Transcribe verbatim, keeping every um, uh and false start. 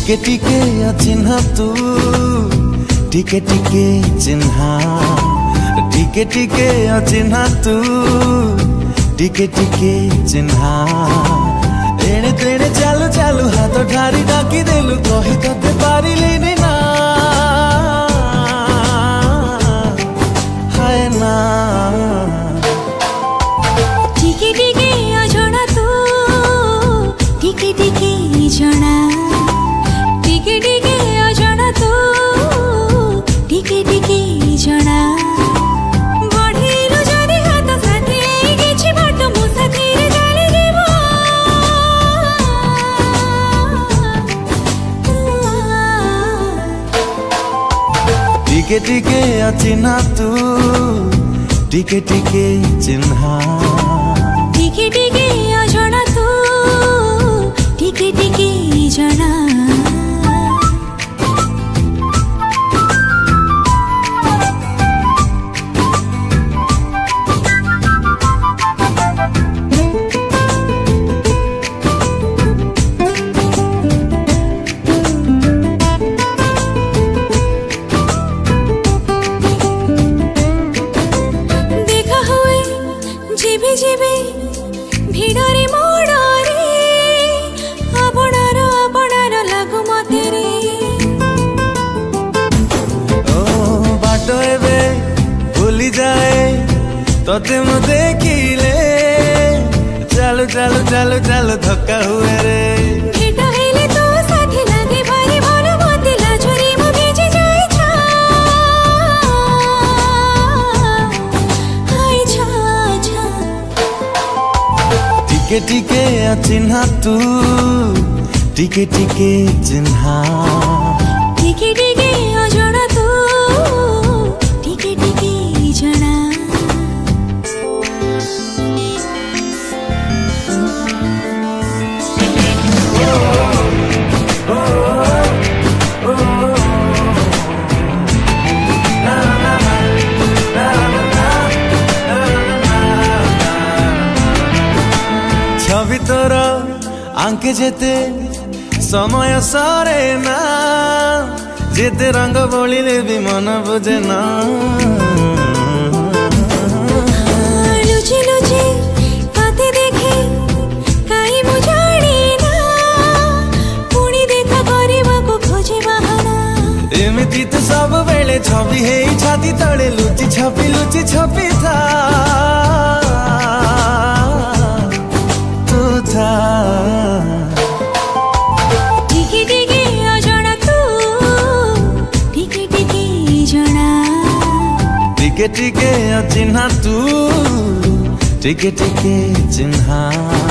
टिके टिके अचिन्हा तू टिके टिके चिन्हा टिके टिके अचिन्हा तू टिके टिके चिन्हा एणे तेणे चालू चालू हाथ ठारी डाकी देलु कही तते पारिलिनी ना हाय ना टिके टिके अजଣା तू टिके टिके जଣା टिके टिके अजଣା तू टिके टिके जଣା बढ़ीरु जदि हाथ साथी किछि बाट मो साथी रे गाली देबो टिके टिके अचिन्हा तू टिके टिके चिन्हा टिके टिके अजଣା तू टिके टिके जଣା देखा हुए जीवे जीवे भिड़रे मोड़रे आपणार आपणार लागु मते रे ओ बाट एबे भूली जाए तते मु देखिले चालू चालू चालू चालू धक्का हुए रे भेट हेले तो साथी लागे भारी भल मते लाजरे मु भेजे जाय छा हाय छा छा टिके टिके अचिन्हा तू टिके टिके चिन्हा टिके टिके अजଣା तू टिके टिके जଣା छवि तोर आंके जेते समय सरे ना जेते रंग बोलिले भी मन बुझे ना लुचि लुचि ताते देखे काई मु जाने ना पुणी देखा करबा को खोजे बहाना एमिति तो सब बेले छवि है छाती तले लुचि छपी लुचि छपी था तू था टिके टिके अजଣା तू टिके टिके जଣା टिके टिके अचिन्हा तू टिके टिके चिन्हा।